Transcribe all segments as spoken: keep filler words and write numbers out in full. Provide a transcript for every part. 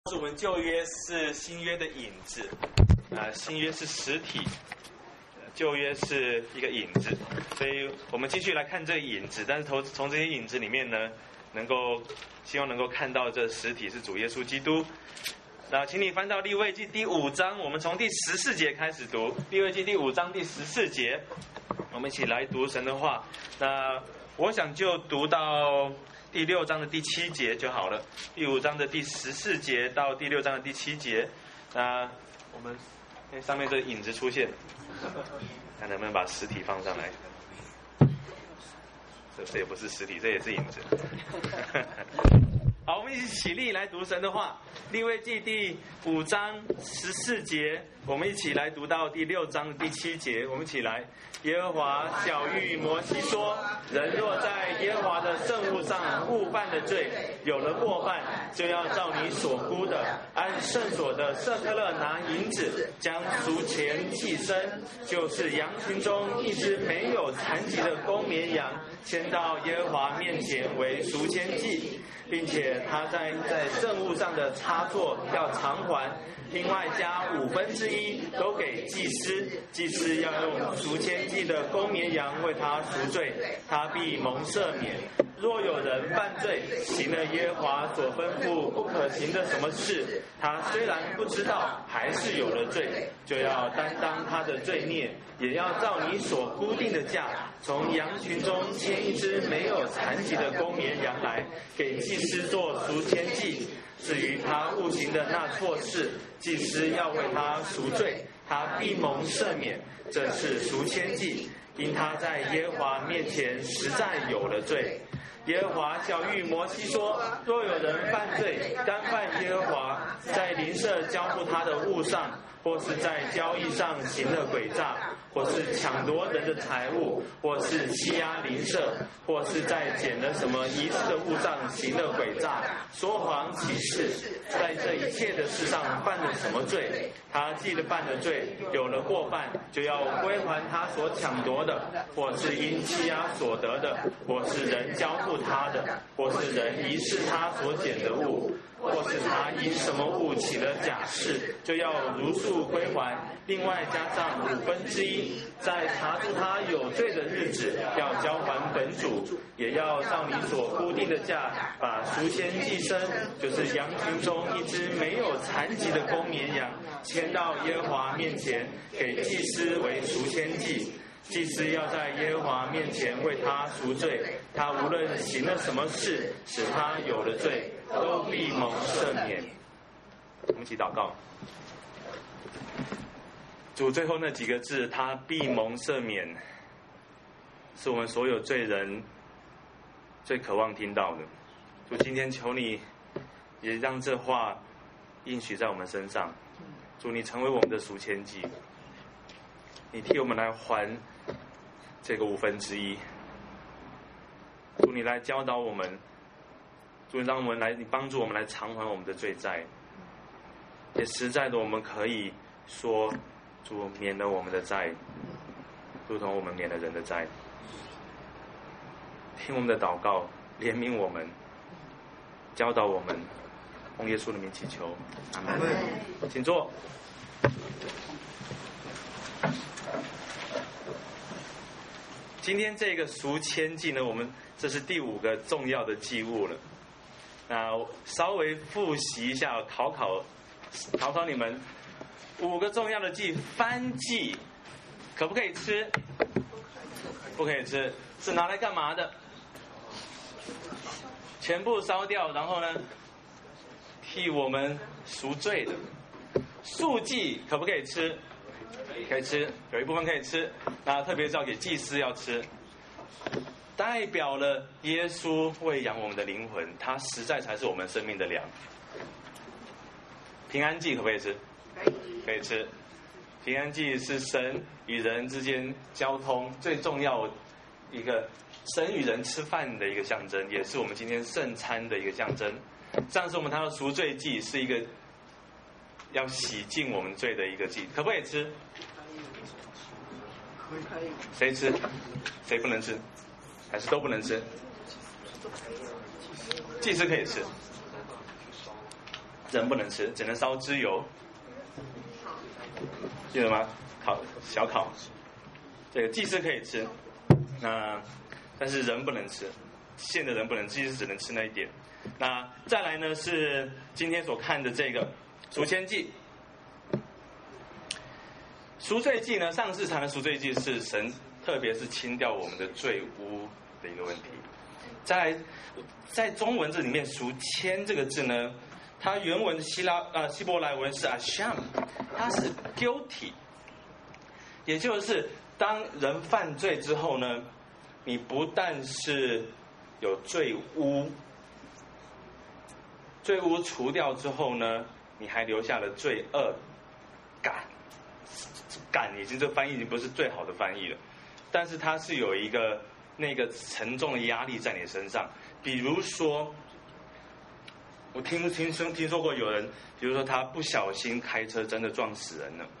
是我们旧约是新约的影子，啊、呃，新约是实体，旧约是一个影子，所以我们继续来看这个影子，但是从从这些影子里面呢，能够希望能够看到这实体是主耶稣基督。那请你翻到利未记第五章，我们从第十四节开始读。利未记第五章第十四节，我们一起来读神的话。那我想就读到第六章的第七节就好了。第五章的第十四节到第六章的第七节，那我们上面这个影子出现，看能不能把实体放上来。这这也不是实体，这也是影子。好，我们一起起立来读神的话。利未记第五章十四节，我们一起来读到第六章的第七节。我们一起来。耶和华晓谕摩西说：人若在耶和华的圣物上误犯的罪，有了过犯，就要照你所估的，按圣所的舍克勒拿银子，将赎钱祭牲，就是羊群中一只没有残疾的公绵羊，牵到耶和华面前为赎愆祭，并且他在在圣物上的插座要偿还，另外加五分之一都给祭司，祭司要用赎愆祭的公绵羊为他赎罪，他必蒙赦免。若有人犯罪，行了耶和华所吩咐不可行的什么事，他虽然不知道，还是有了罪，就要担当他的罪孽，也要照你所估定的价，从羊群中牵一只没有残疾的公绵羊来，给祭司做赎愆祭。至于他误行的那错事，祭司要为他赎罪，他必蒙赦免。这是赎愆祭，因他在耶和华面前实在有了罪。耶和华晓谕摩西说：若有人犯罪，干犯耶和华，在邻舍交付他的物上，或是在交易上行了诡诈，或是抢夺人的财物，或是欺压邻舍，或是在捡了什么遗失的物上行了诡诈，说谎起誓，在这一切的事上犯了什么罪，他既了犯了罪，有了过犯，就要归还他所抢夺的，或是因欺压所得的，或是人交付他的，或是人遗失他所捡的物，或是他因什么物起了假誓，就要如数归还，另外加上五分之一，在查出他有罪的日子，要交还本主，也要照你所固定的价，把赎愆祭牲，就是羊群中一只没有残疾的公绵羊，牵到耶和华面前，给祭司为赎愆祭。祭司要在耶和华面前为他赎罪，他无论行了什么事，使他有了罪，都必蒙赦免。我们一起祷告。主最后那几个字，他必蒙赦免，是我们所有罪人最渴望听到的。主，今天求你也让这话应许在我们身上。主，你成为我们的赎愆祭，你替我们来还这个五分之一。主，你来教导我们，主，让我们来，你帮助我们来偿还我们的罪债，也实在的我们可以说，主免了我们的债，如同我们免了人的债。听我们的祷告，怜悯我们，教导我们，奉耶稣的名祈求，阿门。请坐。今天这个赎愆祭呢，我们这是第五个重要的祭物了。那稍微复习一下，考考考考你们，五个重要的祭，燔祭可不可以吃？不可以吃，是拿来干嘛的？全部烧掉，然后呢，替我们赎罪的。素祭可不可以吃？可以吃，有一部分可以吃，那特别是要给祭司要吃，代表了耶稣喂养我们的灵魂，他实在才是我们生命的粮。平安祭可不可以吃？可以吃。平安祭是神与人之间交通最重要一个，神与人吃饭的一个象征，也是我们今天圣餐的一个象征。上次我们谈到赎罪祭是一个要洗净我们罪的一个祭，可不可以吃？谁吃？谁不能吃？还是都不能吃？祭司可以吃。 人不能吃，只能烧脂油，记得吗？烤小烤，这个祭司可以吃，那但是人不能吃，献的人不能吃，祭司只能吃那一点。那再来呢是今天所看的这个赎愆祭。赎罪祭呢，上次谈的赎罪祭是神，特别是清掉我们的罪污的一个问题。在在中文字里面，赎愆这个字呢，它原文希腊呃希伯来文是 asham， 它是 guilty， 也就是当人犯罪之后呢，你不但是有罪污，罪污除掉之后呢，你还留下了罪恶感。感已经这翻译已经不是最好的翻译了，但是它是有一个那个沉重的压力在你身上。比如说，我听听说听说过有人，比如说他不小心开车真的撞死人了，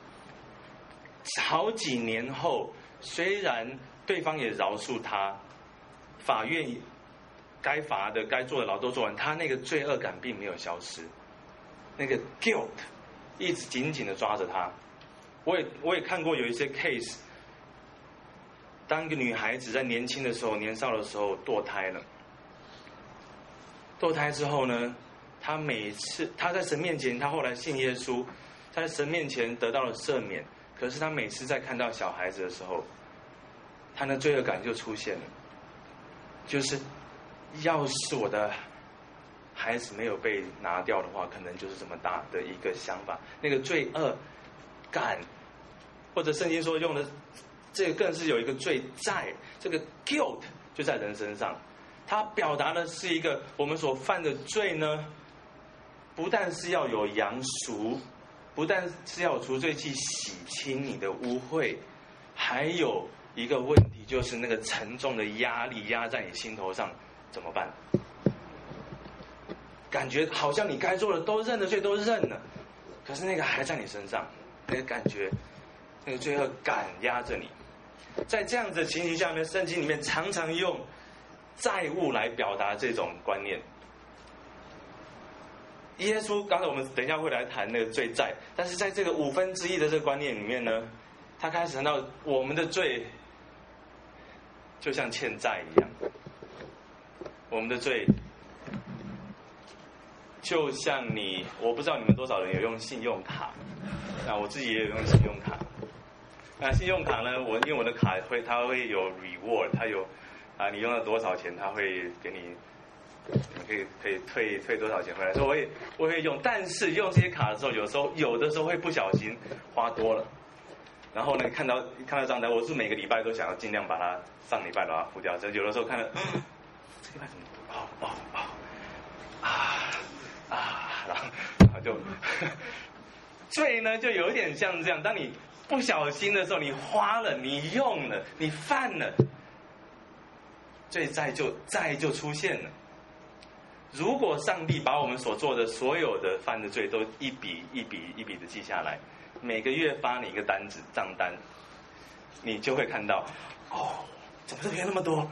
好几年后，虽然对方也饶恕他，法院该罚的该做的牢都做完，他那个罪恶感并没有消失，那个 guilt 一直紧紧的抓着他。我也我也看过有一些 case， 当一个女孩子在年轻的时候、年少的时候堕胎了，堕胎之后呢，她每次她在神面前，她后来信耶稣，她在神面前得到了赦免。可是她每次在看到小孩子的时候，她的罪恶感就出现了，就是要是我的孩子没有被拿掉的话，可能就是这么大的一个想法，那个罪恶感。或者圣经说用的这个更是有一个罪债，这个 guilt 就在人身上，它表达的是一个我们所犯的罪呢，不但是要有羊赎，不但是要有除罪祭洗清你的污秽，还有一个问题就是那个沉重的压力压在你心头上，怎么办？感觉好像你该做的都认的罪都认了，可是那个还在你身上，那个感觉。那个罪恶感压着你，在这样子的情形下面，圣经里面常常用债务来表达这种观念。耶稣刚才我们等一下会来谈那个罪债，但是在这个五分之一的这个观念里面呢，他开始谈到我们的罪就像欠债一样，我们的罪就像你，我不知道你们多少人有用信用卡，那我自己也有用信用卡。那信用卡呢？我因为我的卡会，它会有 reward， 它有啊，你用了多少钱，它会给你，你可以可以退退多少钱回来。所以我也我会用，但是用这些卡的时候，有时候有的时候会不小心花多了，然后呢，看到看到账单，我是每个礼拜都想要尽量把它上礼拜把它付掉，所以有的时候看到这礼拜怎么哦哦哦啊啊，然后然后就罪呢，就有点像这样，当你不小心的时候，你花了，你用了，你犯了，罪债就债就出现了。如果上帝把我们所做的所有的犯的罪都一笔一笔一笔的记下来，每个月发你一个单子账单，你就会看到，哦，怎么这边那么多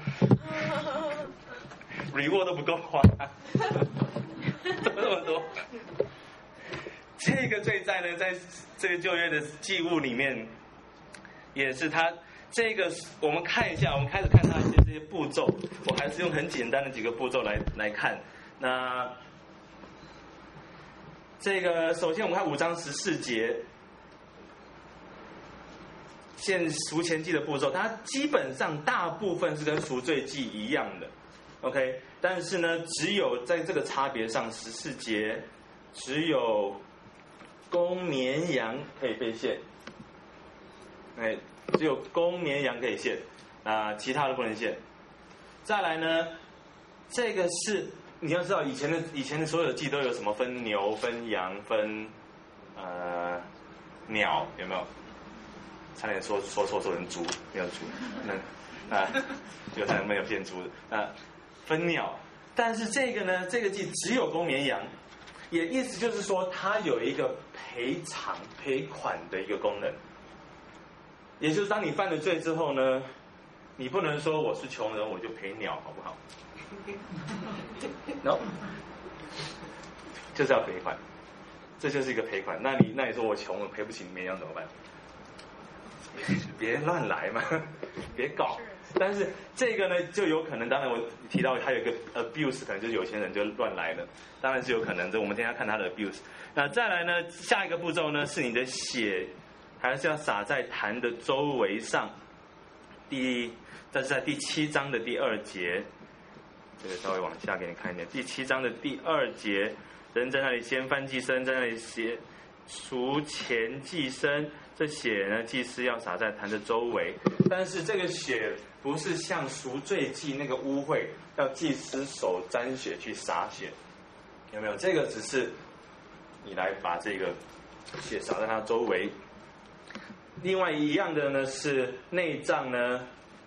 ，reward 都不够花，怎么那么多？这个罪债呢，在这个旧约的祭物里面，也是它这个，我们看一下，我们开始看它一些这些步骤，我还是用很简单的几个步骤来来看。那这个首先我们看五章十四节，献赎愆祭的步骤，它基本上大部分是跟赎罪祭一样的 ，OK， 但是呢，只有在这个差别上，十四节只有公绵羊可以被献，哎，只有公绵羊可以献，啊，其他的不能献。再来呢，这个是你要知道，以前的以前的所有的祭都有什么分牛、分羊、分呃鸟，有没有？差点说说错说成猪，没有猪，那啊，有差点没有变猪的啊，分鸟。但是这个呢，这个祭只有公绵羊。也意思就是说，它有一个赔偿、赔款的一个功能。也就是当你犯了罪之后呢，你不能说我是穷人，我就赔鸟，好不好 ？No， 就是要赔款，这就是一个赔款。那你那你说我穷，我赔不起绵羊怎么办？别乱来嘛，别搞。但是这个呢，就有可能，当然我提到还有一个 abuse， 可能就是有钱人就乱来了，当然是有可能。这我们等一下看他的 abuse。那再来呢，下一个步骤呢，是你的血还是要洒在坛的周围上。第，这是在第七章的第二节，这个稍微往下给你看一点。第七章的第二节，人在那里先翻祭牲，在那里写赎前祭牲。这血呢，祭司要洒在坛的周围，但是这个血不是像赎罪祭那个污秽，要祭司手沾血去洒血，有没有？这个只是你来把这个血洒在它周围。另外一样的呢是内脏呢，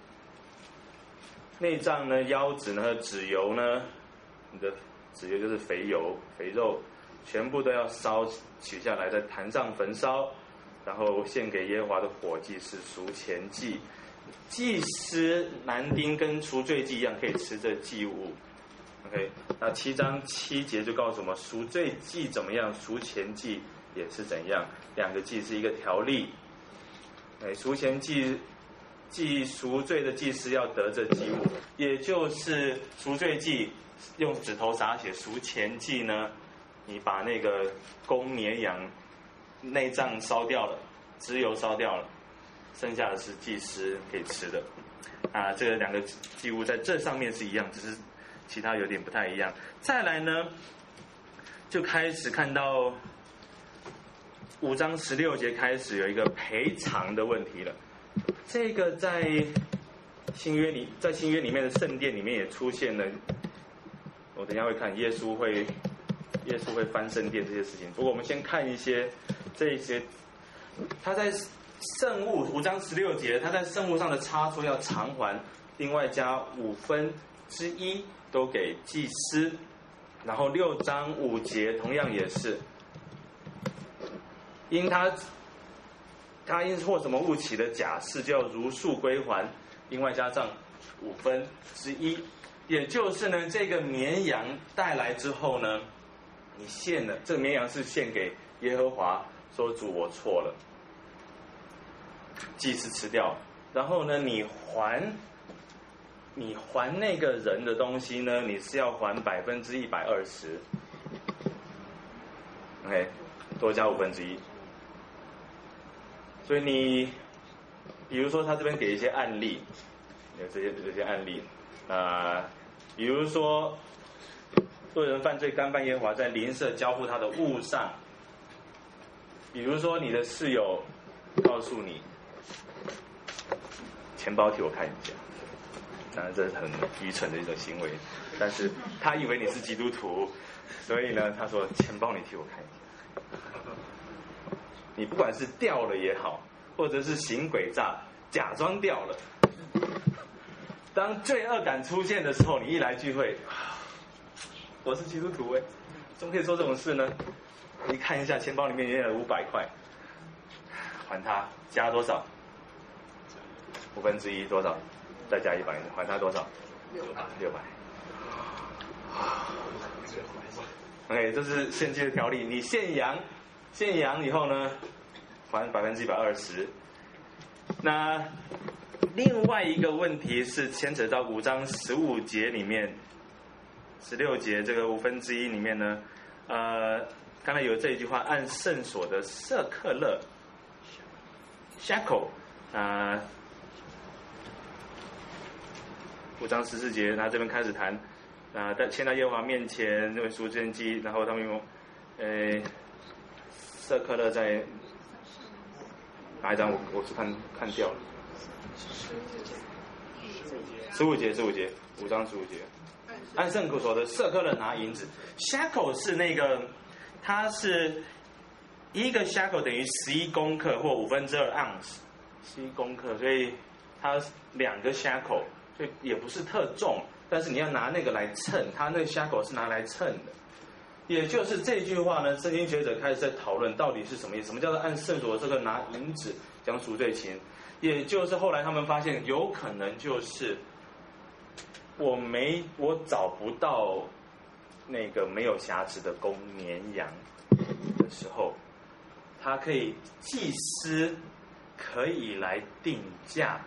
内脏呢、腰子呢、脂油呢，你的脂油就是肥油、肥肉，全部都要烧取下来，在坛上焚烧。然后献给耶和华的火祭是赎前祭，祭司男丁跟赎罪祭一样可以吃这祭物。OK， 那七章七节就告诉我们赎罪祭怎么样，赎前祭也是怎样，两个祭是一个条例。哎，赎前祭祭赎罪的祭司要得这祭物，也就是赎罪祭用指头洒血，赎前祭呢，你把那个公绵羊内脏烧掉了，脂油烧掉了，剩下的是祭司可以吃的。啊，这两个祭物在这上面是一样，只是其他有点不太一样。再来呢，就开始看到五章十六节开始有一个赔偿的问题了。这个在新约里，在新约里面的圣殿里面也出现了。我等一下会看耶稣会。耶稣会翻圣殿这些事情，不过我们先看一些这一些，他在圣物五章十六节，他在圣物上的差错要偿还，另外加五分之一都给祭司，然后六章五节同样也是，因他他因或什么物起的假释，就要如数归还，另外加上五分之一，也就是呢，这个绵羊带来之后呢。你献了，这个绵羊是献给耶和华，说主我错了，祭司吃掉，然后呢，你还，你还那个人的东西呢，你是要还百分之一百二十 ，OK， 多加五分之一，所以你，比如说他这边给一些案例，有这些这些案例，啊、呃，比如说。若人犯罪干犯耶和华，在邻舍交付他的物上，比如说你的室友告诉你，钱包替我看一下，当然这是很愚蠢的一种行为，但是他以为你是基督徒，所以呢，他说钱包你替我看一下，你不管是掉了也好，或者是行诡诈，假装掉了，当罪恶感出现的时候，你一来聚会。我是基督徒哎，怎么可以做这种事呢？你看一下钱包里面原来有五百块，还他加多少？五分之一多少？再加一百，还他多少？六百。六百。OK， 这是献祭的条例。你献羊，献羊以后呢，还百分之一百二十。那另外一个问题是牵扯到五章十五节里面。十六节这个五分之一里面呢，呃，刚才有这一句话，按圣所的舍克勒 ，shackle， 啊、呃，五章十四节，他这边开始谈，啊、呃，在迁到耶和华面前那位赎罪祭，然后他们用，呃，舍克勒在哪一章我我是看看掉了，十五节，十五节，五章十五节。按圣所的舍克勒拿银子 ，shackle 是那个，它是一个 shackle 等于十一公克或五分之二盎司，十一公克，所以它两个 shackle， 所以也不是特重，但是你要拿那个来称，它那个 shackle 是拿来称的。也就是这句话呢，圣经学者开始在讨论到底是什么意思，什么叫做按圣所这个拿银子讲赎罪金，也就是后来他们发现有可能就是。我没，我找不到那个没有瑕疵的公绵羊的时候，他可以祭司可以来定价，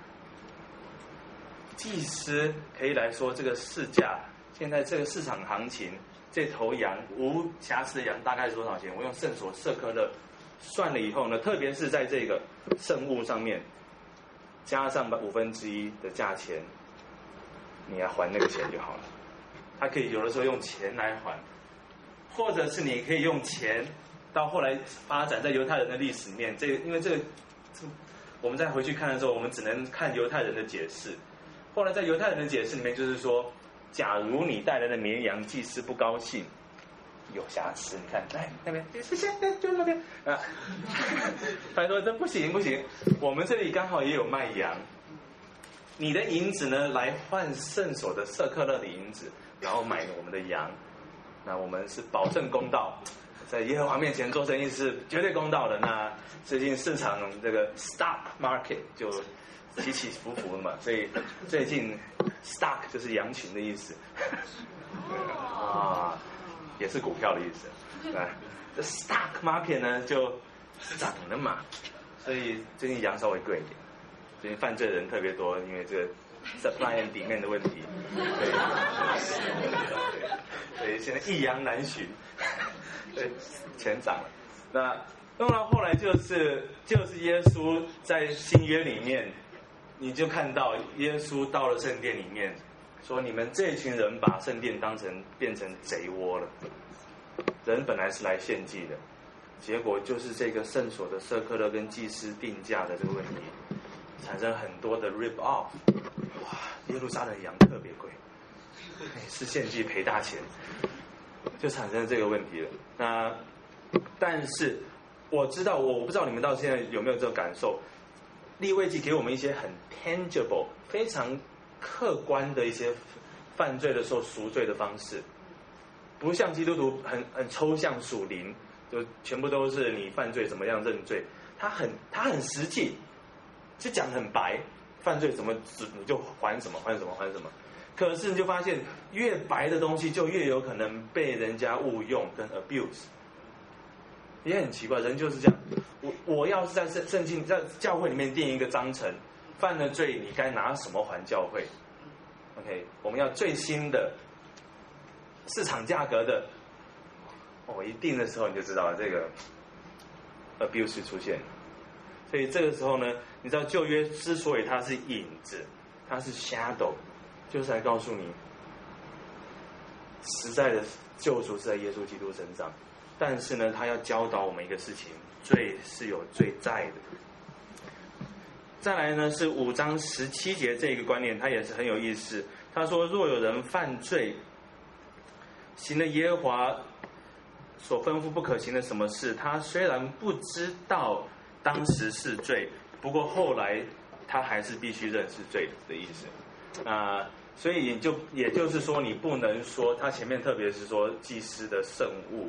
祭司可以来说这个市价，现在这个市场行情，这头羊无瑕疵的羊大概是多少钱？我用圣所舍客勒算了以后呢，特别是在这个圣物上面加上五分之一的价钱，你要还那个钱就好了。他可以有的时候用钱来还，或者是你可以用钱。到后来发展在犹太人的历史里面，这个因为这个，这个我们再回去看的时候，我们只能看犹太人的解释。后来在犹太人的解释里面，就是说，假如你带来的绵羊，祭司不高兴，有瑕疵，你看，来那边，谢谢，就那边啊。他说这不行不行，我们这里刚好也有卖羊，你的银子呢来换圣所的舍客勒的银子，然后买我们的羊，那我们是保证公道。在耶和华面前做生意是绝对公道的。那最近市场这个 stock market 就起起伏伏的嘛，所以最近 stock 就是羊群的意思，啊，也是股票的意思。啊，这 stock market 呢就涨了嘛，所以最近羊稍微贵一点。最近犯罪的人特别多，因为这个 supply and demand 的问题，所以所以现在一羊难寻。对，钱涨了。那当然后来就是就是耶稣在新约里面，你就看到耶稣到了圣殿里面，说你们这群人把圣殿当成变成贼窝了。人本来是来献祭的，结果就是这个圣所的舍客勒跟祭司定价的这个问题，产生很多的 rip off。哇，耶路撒冷羊特别贵，每次献祭赔大钱。就产生这个问题了。那但是我知道，我不知道你们到现在有没有这种感受？利未记给我们一些很 tangible、非常客观的一些犯罪的时候赎罪的方式，不像基督徒很很抽象属灵，就全部都是你犯罪怎么样认罪。他很他很实际，就讲很白，犯罪怎么你就还什么还什么还什么。可是你就发现，越白的东西就越有可能被人家误用跟 abuse， 也很奇怪，人就是这样。我我要是在圣圣经在教会里面定一个章程，犯了罪你该拿什么还教会 ？OK， 我们要最新的市场价格的，哦，一定的时候你就知道了这个 abuse 出现。所以这个时候呢，你知道旧约之所以它是影子，它是 shadow。就是来告诉你，实在的救赎是在耶稣基督身上，但是呢，他要教导我们一个事情：罪是有罪在的。再来呢，是五章十七节这个观念，它也是很有意思。他说：“若有人犯罪，行了耶和华所吩咐不可行的什么事，他虽然不知道当时是罪，不过后来他还是必须认识罪的意思。”啊、呃，所以就也就是说，你不能说他前面特别是说祭司的圣物，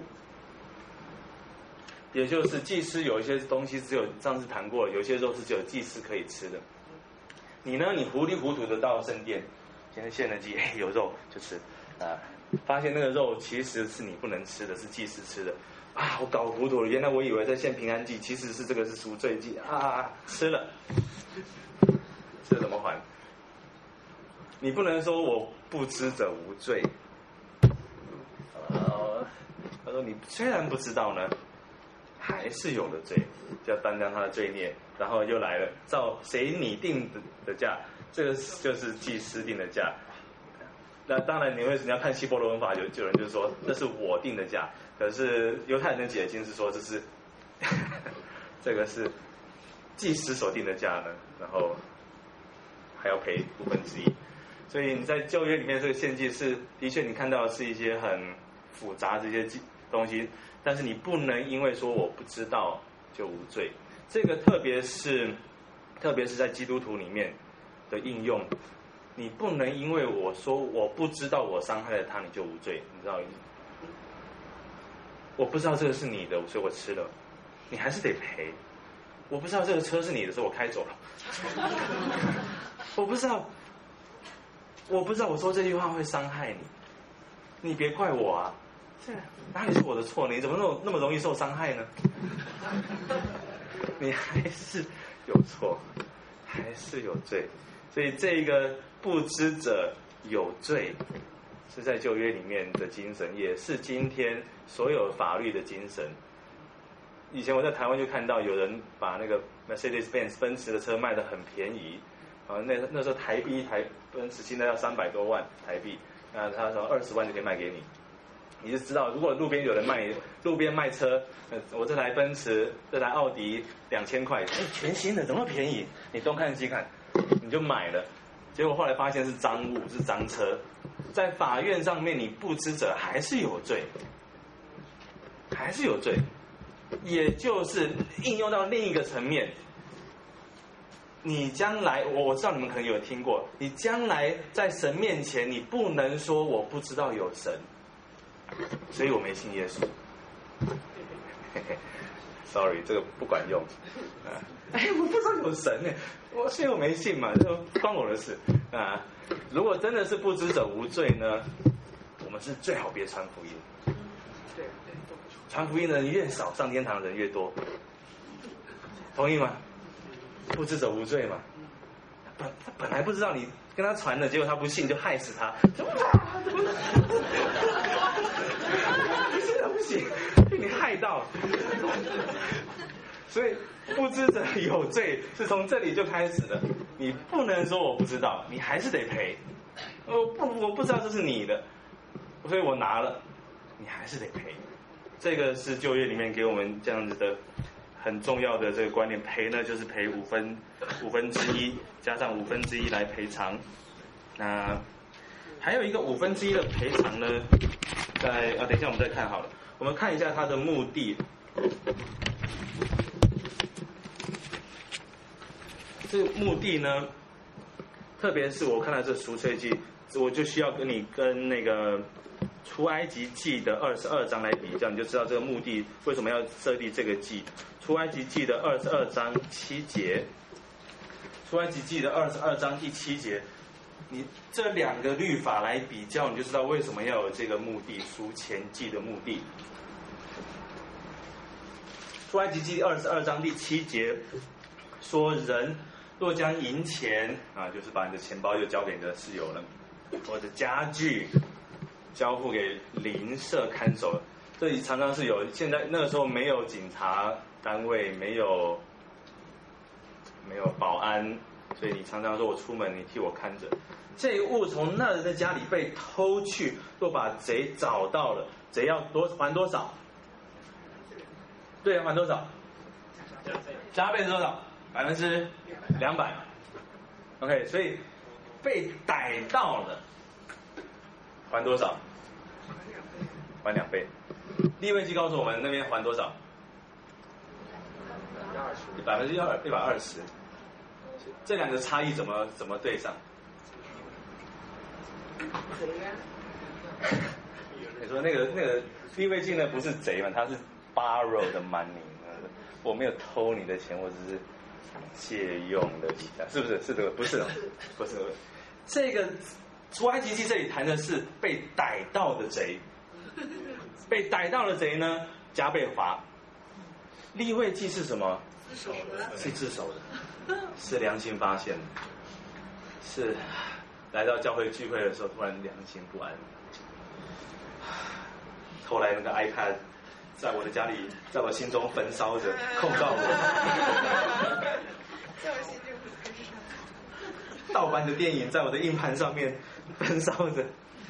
也就是祭司有一些东西只有上次谈过了，有些肉是只有祭司可以吃的。你呢，你糊里糊涂的到圣殿，现在献了祭，有肉就吃，啊、呃，发现那个肉其实是你不能吃的，是祭司吃的，啊，我搞糊涂了，原来我以为在献平安祭，其实是这个是赎罪祭啊，吃了，这怎么还？你不能说我不知者无罪。呃，他说你虽然不知道呢，还是有了罪，就要担当他的罪孽。然后又来了，照谁拟定的的价，这个就是祭司定的价。那当然你会你要看希伯来文法，有有人就是说这是我定的价，可是犹太人的解经是说这是这个是祭司所定的价呢，然后还要赔五分之一。所以你在旧约里面这个献祭是的确你看到的是一些很复杂的这些东西，但是你不能因为说我不知道就无罪。这个特别是特别是在基督徒里面的应用，你不能因为我说我不知道我伤害了他你就无罪，你知道意思？我不知道这个是你的，所以我吃了，你还是得赔。我不知道这个车是你的，所以我开走了。我不知道。我不知道我说这句话会伤害你，你别怪我啊！ 这哪里是我的错呢？你怎么那么那么容易受伤害呢？你还是有错，还是有罪。所以这个不知者有罪，是在旧约里面的精神，也是今天所有法律的精神。以前我在台湾就看到有人把那个 Mercedes-Benz 奔驰的车卖得很便宜，啊，那那时候台币一台奔驰现在要三百多万台币，那他说二十万就可以卖给你，你就知道，如果路边有人卖路边卖车，呃，我这台奔驰、这台奥迪两千块，哎，全新的，怎么便宜？你东看西看，你就买了，结果后来发现是赃物，是赃车，在法院上面你不知者还是有罪，还是有罪。也就是应用到另一个层面，你将来，我我知道你们可能有听过，你将来在神面前，你不能说我不知道有神，所以我没信耶稣。Sorry， 这个不管用。哎，我不知道有神呢，我所以我没信嘛，这不关我的事啊。如果真的是不知者无罪呢，我们是最好别传福音。传福音的人越少，上天堂的人越多，同意吗？不知者无罪嘛。本他本来不知道你跟他传了，结果他不信，就害死他。怎么啦？怎么啦？你现在不行，被你害到。所以不知者有罪是从这里就开始的。你不能说我不知道，你还是得赔。我不我不知道这是你的，所以我拿了，你还是得赔。这个是旧约里面给我们这样子的很重要的这个观念，赔呢就是赔五分五分之一，加上五分之一来赔偿。那还有一个五分之一的赔偿呢，在啊，等一下我们再看好了，我们看一下它的目的。这个目的呢，特别是我看到这赎罪记，我就需要跟你跟那个出埃及记的二十二章来比较，你就知道这个目的为什么要设立这个记。出埃及记的二十二章七节，出埃及记的二十二章第七节，你这两个律法来比较，你就知道为什么要有这个目的，赎愆祭的目的。出埃及记二十二章第七节说，人若将银钱啊，就是把你的钱包又交给你的室友了，或者家具交付给邻舍看守，这里常常是有。现在那个时候没有警察单位，没有没有保安，所以你常常说我出门，你替我看着。这个物从那人的家里被偷去，若把贼找到了，贼要多还多少？对，还多少？加倍是多少？百分之两百。OK， 所以被逮到了。还多少？还两倍。利未记告诉我们那边还多少？百分之二一百二十。这两个差异怎么怎么对上？你说那个那个利未记呢不是贼嘛，他是 borrow 的 money， 我没有偷你的钱，我只是借用的一下，是不是？是这个？不是，不是这个。出埃及记这里谈的是被逮到的贼，被逮到的贼呢加倍罚。利未记是什么？自首的，是自首的，是良心发现的，是来到教会聚会的时候突然良心不安。后来那个 iPad 在我的家里，在我心中焚烧着，控告我。在我心中焚烧。盗版的电影在我的硬盘上面焚烧着。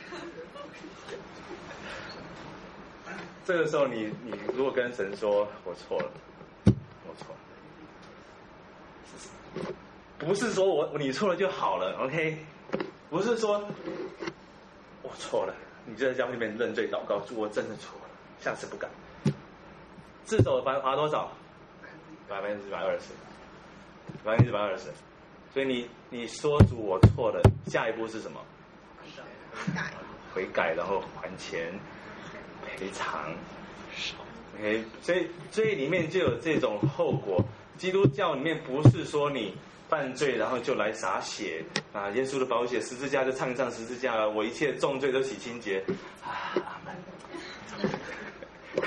这个时候你，你你如果跟神说我错了，我错了，不是说我你错了就好了 ，OK？ 不是说我错了，你就在家里面认罪祷告，主我真的错了，下次不敢。自首罚罚多少？百分之一百二十，百分之一百二十。所以你你说主我错了，下一步是什么？悔改，悔改，然后还钱。赔偿 ，OK， 所以所以里面就有这种后果。基督教里面不是说你犯罪然后就来洒血啊，耶稣的宝血，十字架就唱一唱十字架了，我一切重罪都洗清洁啊，阿门。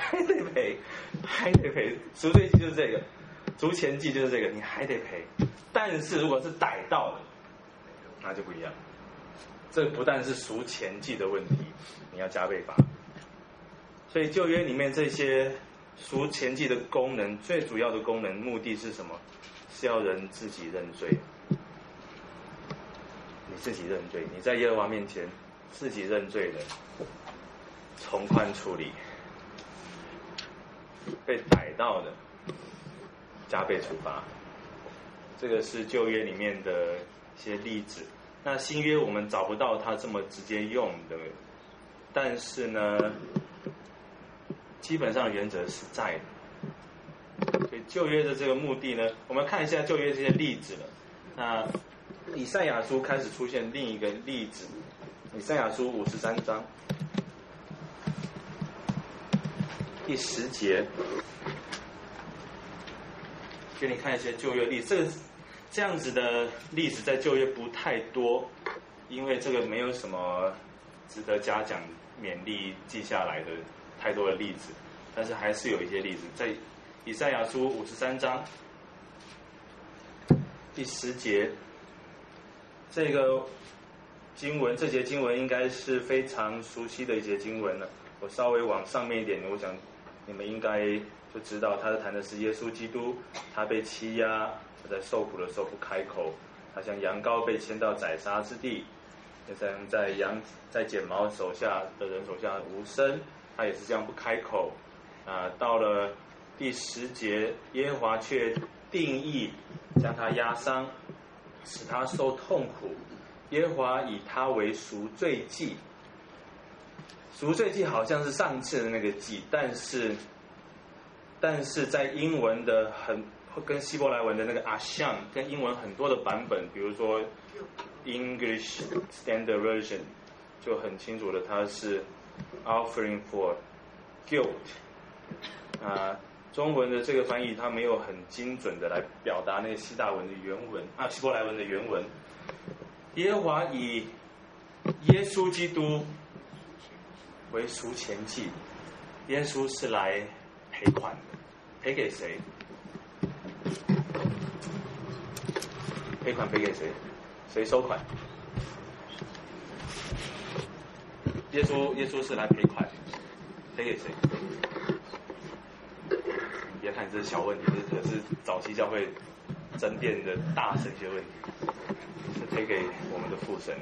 还得赔，还得赔。赎罪祭就是这个，赎钱祭就是这个，你还得赔。但是如果是逮到的，那就不一样。这不但是赎钱祭的问题，你要加倍罚。所以旧约里面这些赎钱祭的功能，最主要的功能目的是什么？是要人自己认罪。你自己认罪，你在耶和华面前自己认罪的，从宽处理；被逮到的，加倍处罚。这个是旧约里面的一些例子。那新约我们找不到它这么直接用的，但是呢，基本上原则是在的。所以旧约的这个目的呢，我们看一下旧约这些例子了。那以赛亚书开始出现另一个例子，以赛亚书五十三章第十节，给你看一些旧约例子。这个这样子的例子在旧约不太多，因为这个没有什么值得嘉奖、勉励记下来的太多的例子，但是还是有一些例子。在以赛亚书五十三章第十节，这个经文，这节经文应该是非常熟悉的一节经文了。我稍微往上面一点，我想你们应该就知道，他谈的是耶稣基督，他被欺压，他在受苦的时候不开口，他像羊羔被牵到宰杀之地，就像在羊在剪毛手下的人手下无声，他也是这样不开口。啊，到了第十节，耶和华却定义将他压伤，使他受痛苦。耶和华以他为赎罪祭。赎罪祭好像是上次的那个祭，但是但是在英文的很跟希伯来文的那个阿像，跟英文很多的版本，比如说 English Standard Version 就很清楚的，它是 offering for guilt。啊，中文的这个翻译它没有很精准的来表达那个希腊文的原文啊，希伯来文的原文。耶和华以耶稣基督为赎钱祭，耶稣是来赔款的，赔给谁？赔款赔给谁？谁收款？耶稣耶稣是来赔款，赔给谁？你别看这是小问题，这可是早期教会争辩的大神学问题，是赔给我们的父神。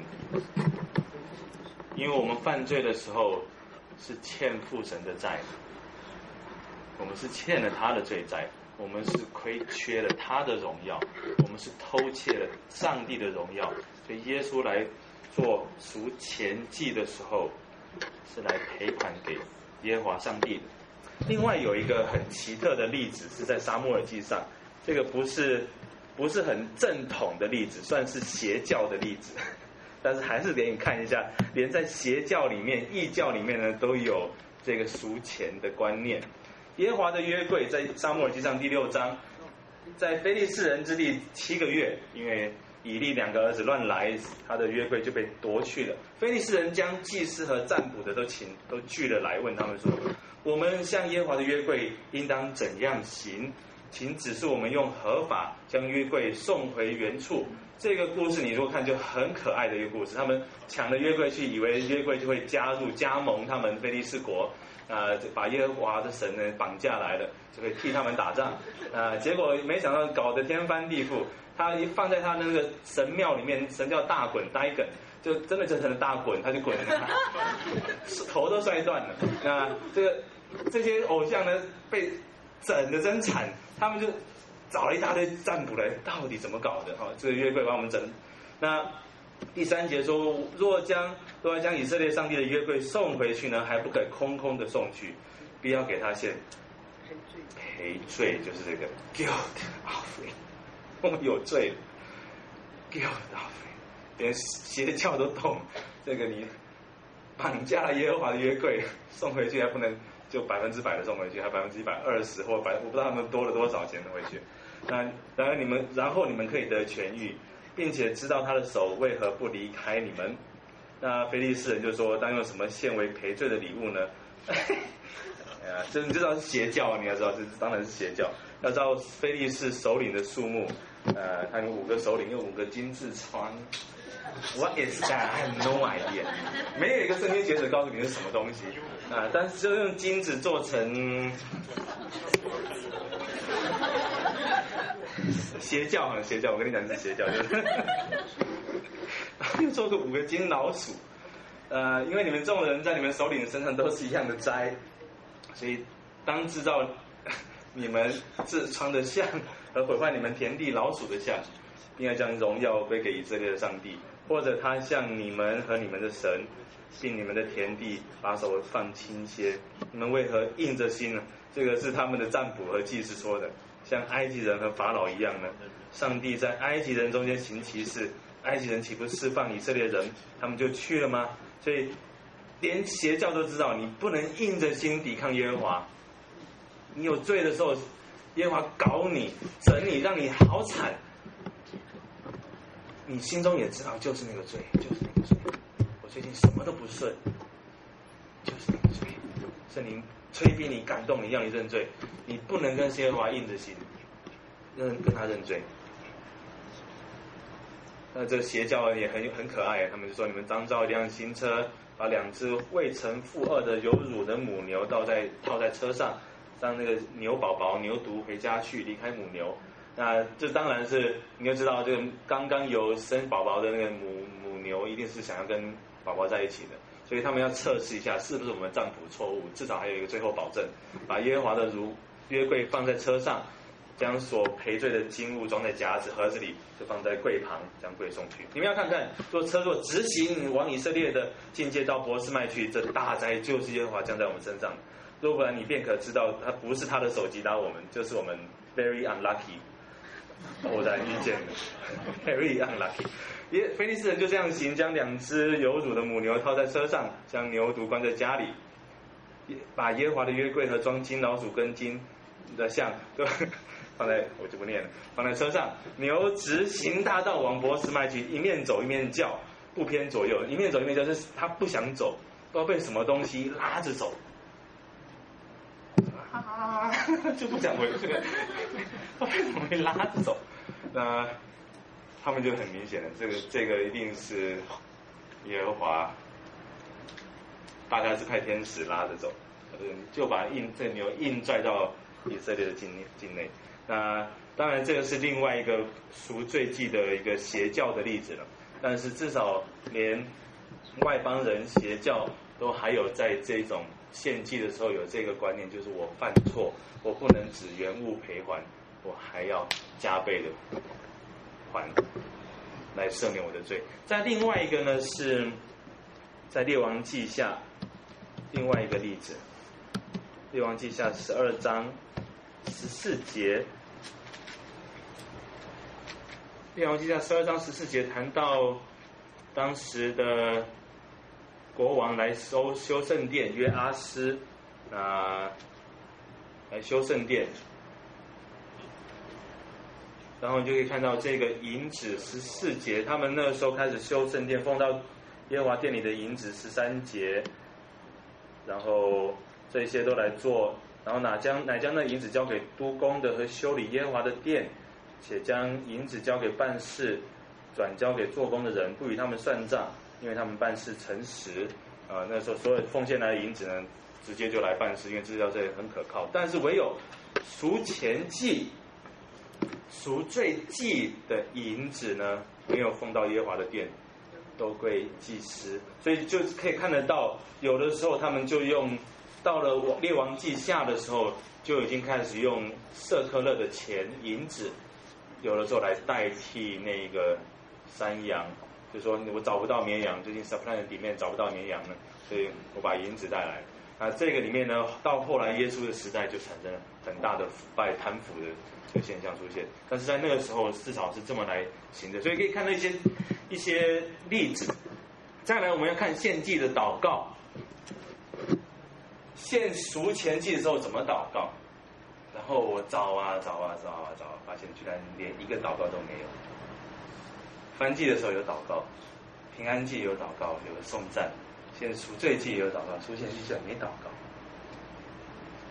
因为我们犯罪的时候是欠父神的债，我们是欠了他的罪债，我们是亏缺了他的荣耀，我们是偷窃了上帝的荣耀，所以耶稣来做赎钱祭的时候，是来赔款给耶和华上帝的。另外有一个很奇特的例子是在撒母耳记上，这个不是不是很正统的例子，算是邪教的例子，但是还是给你看一下，连在邪教里面、异教里面呢，都有这个赎钱的观念。耶和华的约柜在撒母耳记上第六章，在非利士人之地七个月，因为以利两个儿子乱来，他的约柜就被夺去了。非利士人将祭司和占卜的都请都聚了来，问他们说：我们向耶和华的约柜应当怎样行？请指示我们用合法将约柜送回原处。这个故事你如果看就很可爱的一个故事，他们抢了约柜去，以为约柜就会加入加盟他们非利士国，呃，把耶和华的神呢绑架来了，就可以替他们打仗。呃，结果没想到搞得天翻地覆。他一放在他那个神庙里面，神叫大滚呆梗，就真的就成了大滚，他就滚了，头都摔断了。那这个这些偶像呢，被整得真惨，他们就找了一大堆占卜人，到底怎么搞的？哦，这个约柜把我们整。那第三节说，若将若要将以色列上帝的约柜送回去呢，还不可空空的送去，必要给他献赔罪，就是这个 guilt offering。我们有罪了 ，guilt offering， 连邪教都懂。这个你绑架了耶和华的约柜送回去，还不能就百分之百的送回去，还百分之一百二十或百，我不知道他们多了多少钱回去。那然后你们，然后你们可以得痊愈，并且知道他的手为何不离开你们。那非利士人就说：当用什么献为赔罪的礼物呢？ 呃，这你知道是邪教，你要知道这当然是邪教。要知道非利士首领的数目，呃，他有五个首领，有五个金痔疮。What is that? I have no idea. 没有一个圣经学者告诉你是什么东西啊、呃，但是就用金子做成邪教啊，邪教，我跟你讲是邪教，就是又做个五个金老鼠，呃，因为你们众人在你们首领身上都是一样的灾，所以当制造你们痔疮的像和毁坏你们田地老鼠的像，并要将荣耀归给以色列的上帝。或者他向你们和你们的神，并你们的田地把手放轻些，你们为何硬着心呢？这个是他们的占卜和祭司说的，像埃及人和法老一样呢。上帝在埃及人中间行奇事，埃及人岂不释放以色列人，他们就去了吗？所以连邪教都知道，你不能硬着心抵抗耶和华。你有罪的时候，耶和华搞你、整你，让你好惨。你心中也知道，就是那个罪，就是那个罪。我最近什么都不顺，就是那个罪。圣灵催逼你、感动你，要你认罪。你不能跟耶和华硬着心，认跟他认罪。那这个邪教也很很可爱，他们就说：你们当造一辆新车，把两只未曾负二的有乳的母牛倒在套在车上，让那个牛宝宝牛犊回家去，离开母牛。那这当然是你要知道，这个刚刚有生宝宝的那个母母牛，一定是想要跟宝宝在一起的，所以他们要测试一下是不是我们占卜错误，至少还有一个最后保证，把耶和华的如约柜放在车上，将所赔罪的金物装在夹子盒子里，就放在柜旁，将柜送去。你们要看看，坐车若直行往以色列的境界到伯示麦去，这大灾就是耶和华降在我们身上。若不然，你便可知道，他不是他的手击打我们，就是我们 very unlucky。偶然遇见的 ，very unlucky。耶，非利士人就这样行，将两只有乳的母牛套在车上，将牛犊关在家里，把耶和华的约柜和装金老鼠跟金的像就放在，我就不念了，放在车上。牛直行大道往伯示麦去，一面走一面叫，不偏左右。一面走一面叫，就是他不想走，不知道被什么东西拉着走。啊，就不讲回这个，为什么会拉着走？那他们就很明显的，这个这个一定是耶和华，大概是派天使拉着走，就把硬这牛硬拽到以色列的境境内。那当然，这个是另外一个赎罪祭的一个邪教的例子了。但是至少连外邦人邪教都还有在这种献祭的时候有这个观念，就是我犯错，我不能只原物赔还，我还要加倍的还，来赦免我的罪。在另外一个呢，是在列王记下另外一个例子，列王记下十二章十四节，列王记下十二章十四节谈到当时的国王来修修圣殿，约阿斯啊来修圣殿，然后你就可以看到这个银子十四节，他们那时候开始修圣殿，奉到耶和华殿里的银子十三节，然后这些都来做，然后乃将乃将那银子交给督工的和修理耶和华的殿，且将银子交给办事，转交给做工的人，不与他们算账，因为他们办事诚实。啊、呃，那时候所有奉献来的银子呢，直接就来办事，因为知道这很可靠。但是唯有赎钱祭、赎罪祭的银子呢，没有奉到耶和华的殿，都归祭司。所以就可以看得到，有的时候他们就用到了列王记下的时候，就已经开始用舍克勒的钱银子，有的时候来代替那个山羊。就说我找不到绵羊，最近 supply 里面找不到绵羊了，所以我把银子带来。啊，这个里面呢，到后来耶稣的时代就产生了很大的腐败、贪腐的这个现象出现。但是在那个时候，至少是这么来行的，所以可以看到一些一些例子。再来，我们要看献祭的祷告，献赎钱祭的时候怎么祷告？然后我找啊找啊找啊找啊，发现居然连一个祷告都没有。燔祭的时候有祷告，平安祭有祷告，有颂赞，现在赎罪祭也有祷告，赎钱祭居然没祷告。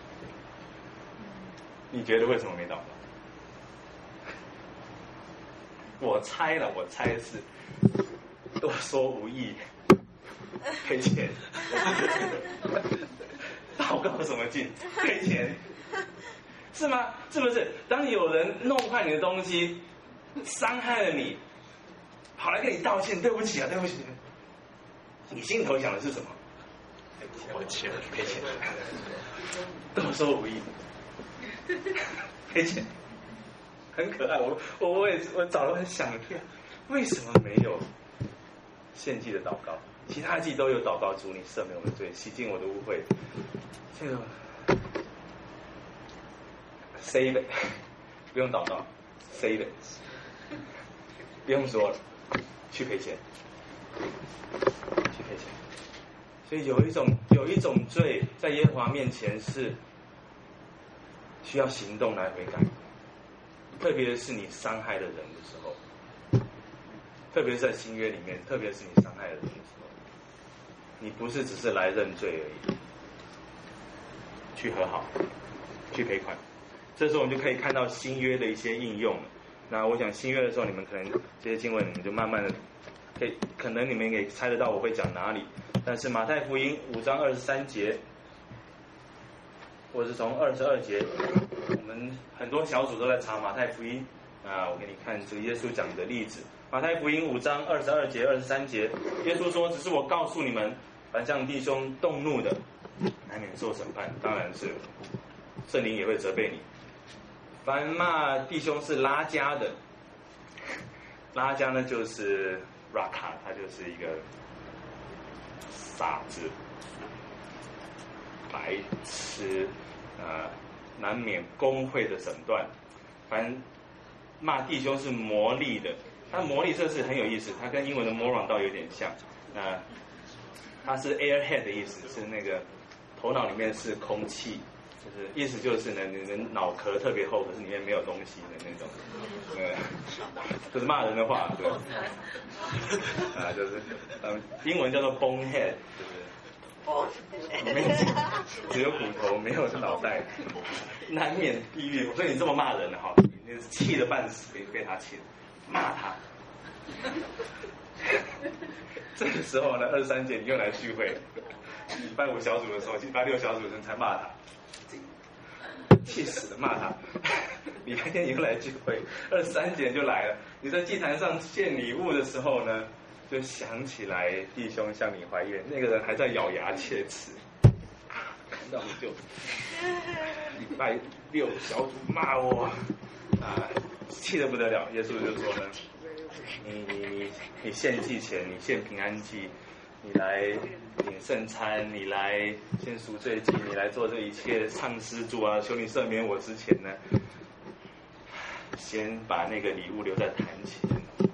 你觉得为什么没祷告？我猜了，我猜是多说无益，赔钱。祷告什么劲？赔钱，是吗？是不是？当有人弄坏你的东西，伤害了你，跑来跟你道歉，对不起啊，对不起，你心头想的是什么？我钱，赔钱，多说无益，赔钱。很可爱，我我我也我早都很想天，为什么没有献祭的祷告？其他祭都有祷告，主你赦免我的罪，洗净我的污秽。这个 save it， 不用祷告 ，save it， 不用说了，去赔钱，去赔钱。所以有一种有一种罪在耶和华面前是需要行动来悔改。特别是你伤害了人的时候，特别是在新约里面，特别是你伤害了人的时候，你不是只是来认罪而已，去和好，去赔款。这时候我们就可以看到新约的一些应用了。那我讲新约的时候，你们可能这些经文你们就慢慢的可以，可能你们也猜得到我会讲哪里。但是马太福音五章二十三节，或是从二十二节，我们很多小组都在查马太福音啊。我给你看这个耶稣讲的例子，马太福音五章二十二节、二十三节，耶稣说：“只是我告诉你们，凡向弟兄动怒的，难免受审判。当然是圣灵也会责备你。凡骂弟兄是拉加的，拉加呢就是 raka， 他就是一个傻子、白痴。”呃，难免公会的审断。凡骂弟兄是魔力的，它魔力这是很有意思，它跟英文的 moron 倒有点像。呃，它是 airhead 的意思，是那个头脑里面是空气，就是意思就是呢，你的脑壳特别厚，可是里面没有东西的那种。呃，就是骂人的话，对。啊、呃，就是嗯，英文叫做 bonehead， 就是。没有，只有骨头，没有脑袋，难免地狱。所以你这么骂人的哈，你气得半死，被被他气的，骂他。这个时候呢，二十三节你又来聚会，礼拜五小组的时候，礼拜六小组的人才骂他，气死了，骂他。礼拜天你又来聚会，二十三节就来了。你在祭坛上献礼物的时候呢？就想起来弟兄向你怀怨，那个人还在咬牙切齿，看到你就礼拜六小组骂我啊，气得不得了。耶稣就说呢，你你你你献祭前，你献平安祭，你来领圣餐，你来献赎罪祭，你来做这一切唱诗主啊，求你赦免我之前呢，先把那个礼物留在坛前。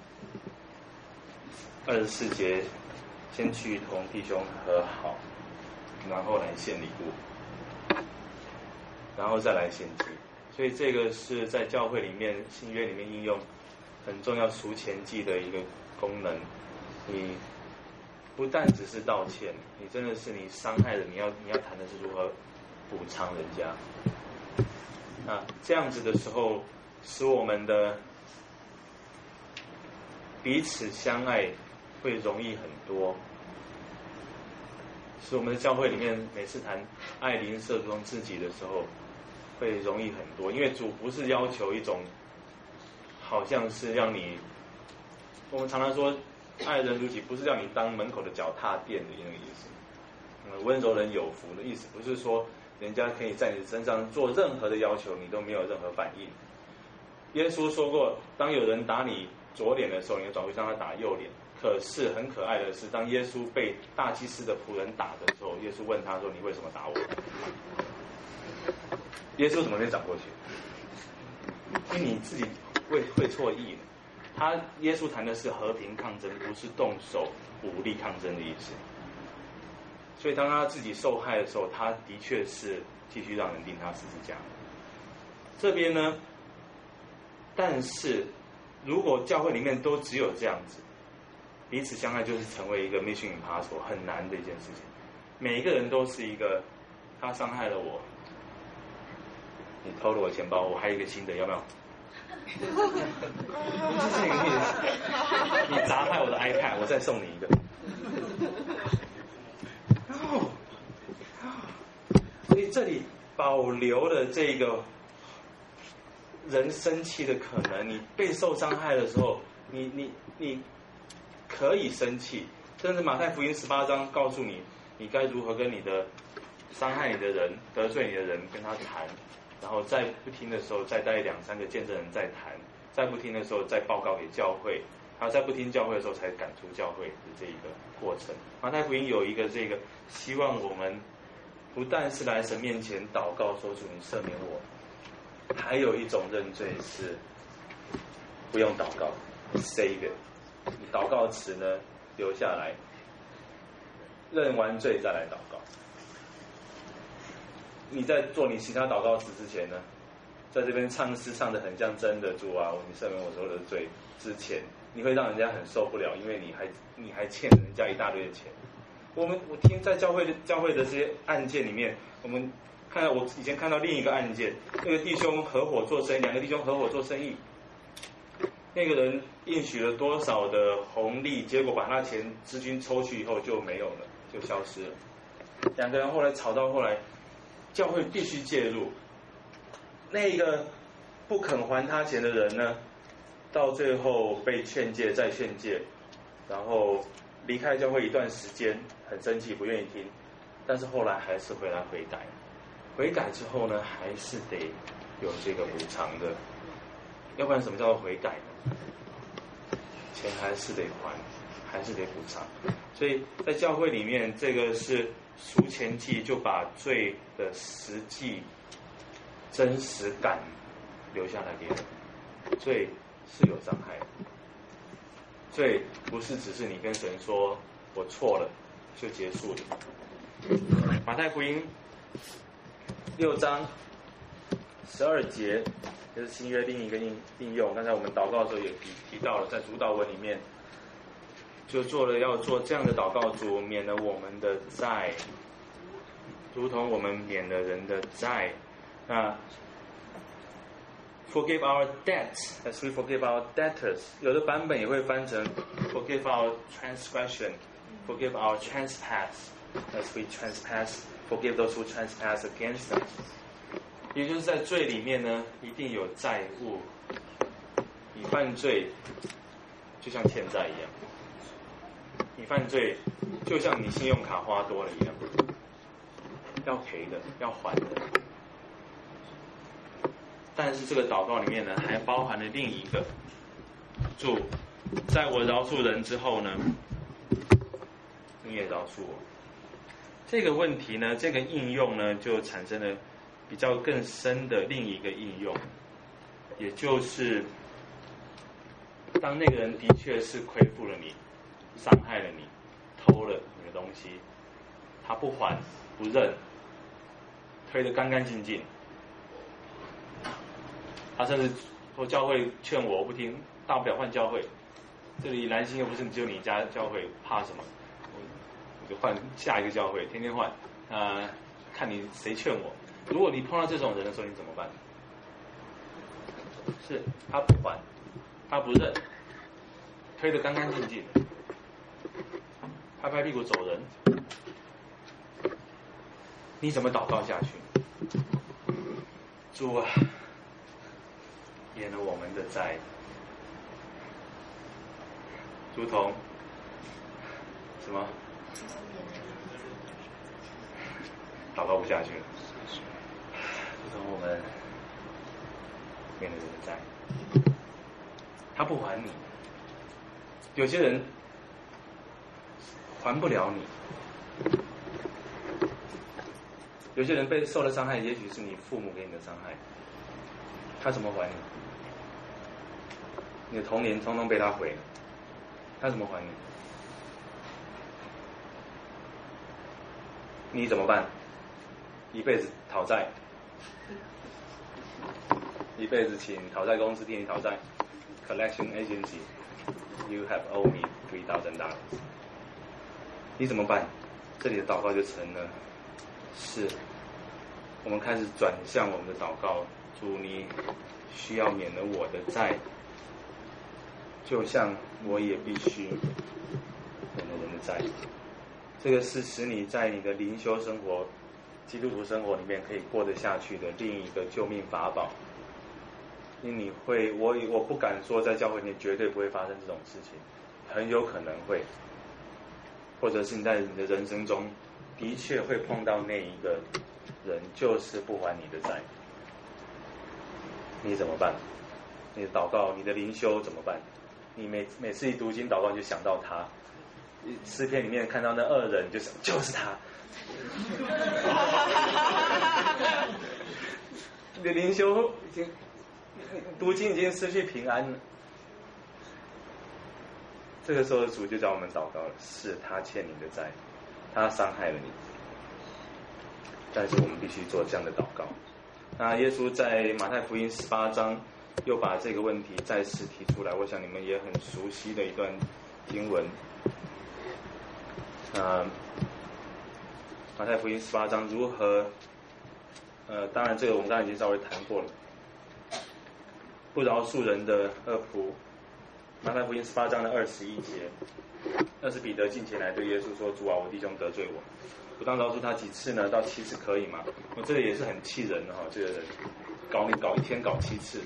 二十四节，先去同弟兄和好，然后来献礼物，然后再来献祭。所以这个是在教会里面新约里面应用很重要赎愆祭的一个功能。你不但只是道歉，你真的是你伤害了，你要你要谈的是如何补偿人家。那这样子的时候，使我们的彼此相爱会容易很多，使我们的教会里面每次谈爱邻舍如同自己的时候，会容易很多。因为主不是要求一种，好像是让你，我们常常说爱人如己，不是让你当门口的脚踏垫的那个意思。嗯，温柔人有福的意思，不是说人家可以在你身上做任何的要求，你都没有任何反应。耶稣说过，当有人打你左脸的时候，你要转回向他打右脸。可是很可爱的是，当耶稣被大祭司的仆人打的时候，耶稣问他说：“你为什么打我？”耶稣怎么没转过去？因为你自己会会错意呢。他耶稣谈的是和平抗争，不是动手武力抗争的意思。所以当他自己受害的时候，他的确是继续让人钉他十字架。这边呢，但是如果教会里面都只有这样子，彼此相爱就是成为一个 mission impossible 很难的一件事情。每一个人都是一个，他伤害了我， 你偷了我钱包，我还有一个新的，要不要？就是你你砸坏我的 iPad， 我再送你一个。所以这里保留了这个人生气的可能。你被受伤害的时候，你你你可以生气，甚至马太福音十八章告诉你，你该如何跟你的伤害你的人、得罪你的人跟他谈。然后再不听的时候，再带两三个见证人再谈；再不听的时候，再报告给教会；然后再不听教会的时候，才赶出教会的这一个过程。马太福音有一个这个，希望我们不但是来神面前祷告说主你赦免我，还有一种认罪是不用祷告 ，save it。你祷告词呢留下来，认完罪再来祷告。你在做你其他祷告词之前呢，在这边唱诗唱得很像真的，主啊，你赦免我所有的罪之前，你会让人家很受不了，因为你还你还欠人家一大堆的钱。我们我听在教会的教会的这些案件里面，我们看到我以前看到另一个案件，那个弟兄合伙做生意，两个弟兄合伙做生意，那个人应许了多少的红利，结果把他钱资金抽去以后就没有了，就消失了。两个人后来吵到后来。教会必须介入，那个不肯还他钱的人呢，到最后被劝诫再劝诫，然后离开教会一段时间，很生气，不愿意听，但是后来还是回来悔改，悔改之后呢，还是得有这个补偿的，要不然什么叫做悔改呢？钱还是得还，还是得补偿，所以在教会里面，这个是赎钱祭，就把罪的实际真实感留下来给人。罪是有伤害的，罪不是只是你跟神说我错了就结束了。马太福音六章十二节，就是新约另一个应应用。刚才我们祷告的时候也提提到了，在主祷文里面就做了要做这样的祷告：主免了我们的债，如同我们免了人的债。那 forgive our debts as we forgive our debtors。有的版本也会翻成 forgive our transgression，forgive our trespass as we trespass，forgive those who trespass against us。也就是在罪里面呢，一定有债务。你犯罪就像欠债一样，你犯罪就像你信用卡花多了一样，要赔的，要还的。但是这个祷告里面呢，还包含了另一个，主，在我饶恕人之后呢，你也饶恕我。这个问题呢，这个应用呢，就产生了比较更深的另一个应用，也就是当那个人的确是亏负了你，伤害了你，偷了你的东西，他不还不认，推得干干净净，他甚至说教会劝我不听，大不了换教会，这里南新又不是只有你一家教会，怕什么？我就换下一个教会，天天换，呃，看你谁劝我。如果你碰到这种人的时候，你怎么办？是他不还，他不认，推得干干净净，拍拍屁股走人，你怎么祷告下去？主啊，免了我们的债，如同什么？祷告不下去了。如同我们免了人的债，他不还你。有些人还不了你，有些人被受了伤害，也许是你父母给你的伤害，他怎么还你？你的童年通通被他毁了，他怎么还你？你怎么办？一辈子讨债，一辈子请讨债公司替你讨债 ，collection agency，you have owed me three thousand dollars。你怎么办？这里的祷告就成了，是我们开始转向我们的祷告， 主，你需要免了我的债，就像我也必须免了人的债。这个是使你在你的灵修生活、基督徒生活里面可以过得下去的另一个救命法宝。因为你会，我我不敢说在教会里面绝对不会发生这种事情，很有可能会，或者是你在你的人生中的确会碰到那一个人，就是不还你的债，你怎么办？你的祷告，你的灵修怎么办？你每每次一读经祷告就想到他，诗篇里面看到那恶人，你就想就是他。你的灵修已经。读经已经失去平安了，这个时候主就叫我们祷告了，是他欠你的债，他伤害了你，但是我们必须做这样的祷告。那耶稣在马太福音十八章又把这个问题再次提出来，我想你们也很熟悉的一段经文。呃，马太福音十八章如何？呃，当然这个我们刚才已经稍微谈过了。不饶恕人的恶仆，马太福音十八章的二十一节，那是彼得进前来对耶稣说：“主啊，我弟兄得罪我，不当饶恕他几次呢？到七次可以吗？”我这个也是很气人的哈，这个人搞你搞一天搞七次，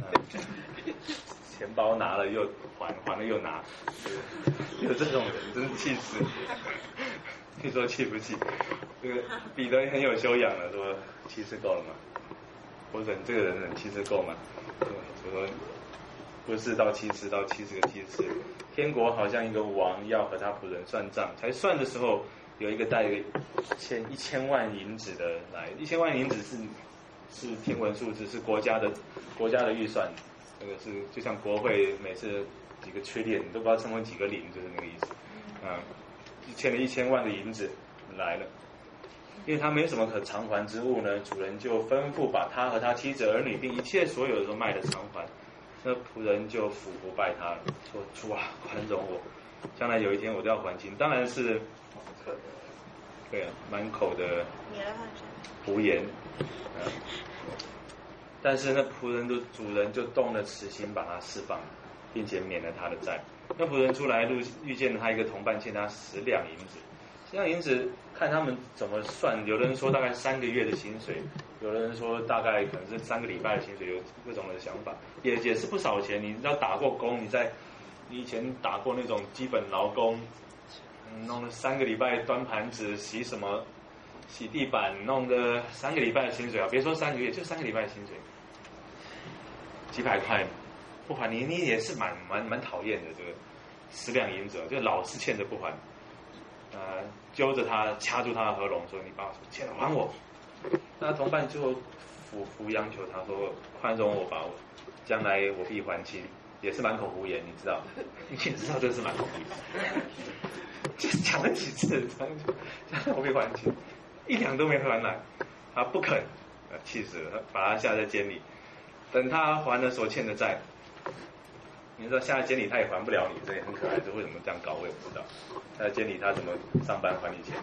钱包拿了又还，还了又拿，有这种人真是气死！你说气不气？这个彼得很有修养了，说七次够了吗？或者你这个人忍七次够吗？就说不是到七次，到七十个七次。天国好像一个王要和他仆人算账，才算的时候，有一个带一个千一千万银子的来，一千万银子是是天文数字，是国家的国家的预算。那个是就像国会每次几个缺点，你都不知道剩回几个零，就是那个意思。啊，欠了一千万的银子来了。因为他没有什么可偿还之物呢，主人就吩咐把他和他妻子儿女并一切所有的都卖了偿还。那仆人就俯伏拜他了，说：“主啊，宽容我，将来有一天我都要还清。”当然是，对啊，满口的胡言。啊，但是那仆人的主人就动了慈心，把他释放，并且免了他的债。那仆人出来路遇见了他一个同伴，欠他十两银子。十两银子看他们怎么算，有的人说大概三个月的薪水，有的人说大概可能是三个礼拜的薪水，有各种的想法，也也是不少钱。你要打过工，你在你以前打过那种基本劳工，嗯，弄了三个礼拜端盘子、洗什么、洗地板，弄个三个礼拜的薪水啊，别说三个月，就三个礼拜的薪水，几百块不还你，你也是蛮蛮蛮讨厌的。这个十两银子就老是欠着不还。呃，揪着他，掐住他的喉咙，说：“你把钱还我。”那同伴就俯伏央求他说：“宽容我吧，将来我必还清。”也是满口胡言，你知道？你知道这是满口胡言，就讲了几次，将来我必还清，一两都没还来，他不肯，气死了，把他下在监里，等他还了所欠的债。你知道下在监里他也还不了你，这也很可爱。这为什么这样搞我也不知道。下在监里他怎么上班还你钱？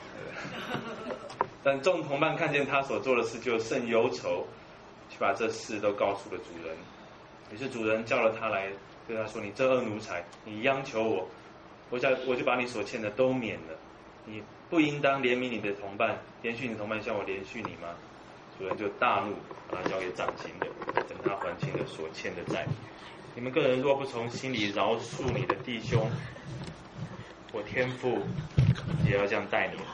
但众同伴看见他所做的事，就甚忧愁，去把这事都告诉了主人。于是主人叫了他来，对他说：“你这恶奴才，你央求我，我叫我就把你所欠的都免了。你不应当怜悯你的同伴，连续你的同伴像我连续你吗？”主人就大怒，把他交给掌刑的，等他还清了所欠的债。你们个人若不从心里饶恕你的弟兄，我天父也要这样待你。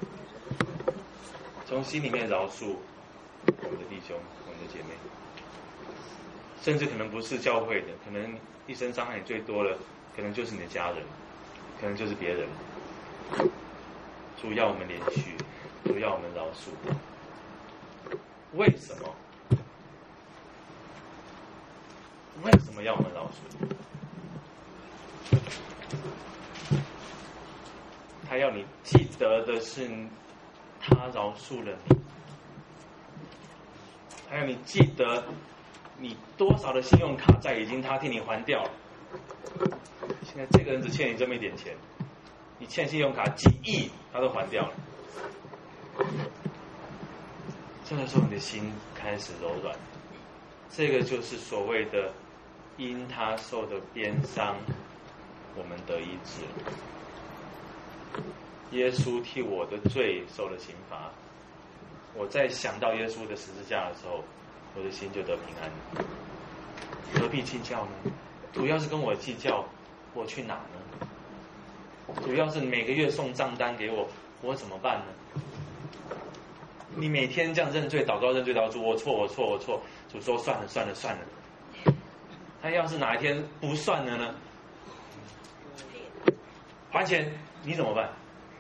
从心里面饶恕我们的弟兄、我们的姐妹，甚至可能不是教会的，可能一生伤害你最多的，可能就是你的家人，可能就是别人。主要我们连续，主要我们饶恕。为什么？为什么要我们饶恕？他要你记得的是，他饶恕了你。他要你记得，你多少的信用卡债已经他替你还掉了。现在这个人只欠你这么一点钱，你欠信用卡几亿，他都还掉了。 这个时候你的心开始柔软，这个就是所谓的因他受的鞭伤，我们得医治。耶稣替我的罪受了刑罚，我在想到耶稣的十字架的时候，我的心就得平安。何必计较呢？主要是跟我计较，我去哪呢？主要是每个月送账单给我，我怎么办呢？你每天这样认罪、祷告、认罪、祷告，主我错，我错，我错。主说算了，算了，算了。他要是哪一天不算了呢？还钱，你怎么办？